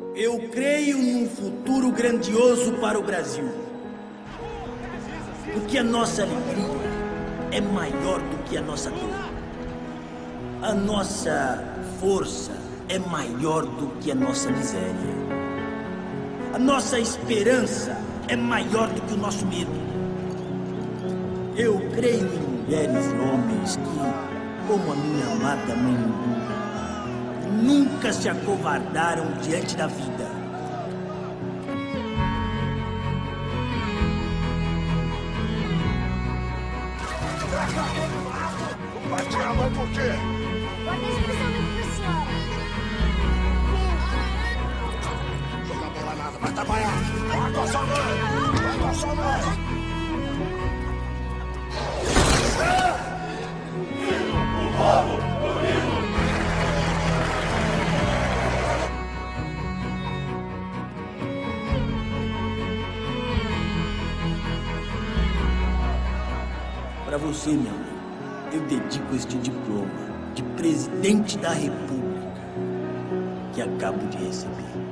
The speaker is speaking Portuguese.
Eu creio num futuro grandioso para o Brasil. Porque a nossa alegria é maior do que a nossa dor. A nossa força é maior do que a nossa miséria. A nossa esperança é maior do que o nosso medo. Eu creio em mulheres e homens que, como a minha amada mãe Lulu, nunca se acovardaram diante da vida. Bate a mão por quê? Guarda especialmente pra senhora. Joga bola nada, vai trabalhar. Guarda a sua mãe. Guarda a sua mãe. Para você, minha mãe, eu dedico este diploma de presidente da República que acabo de receber.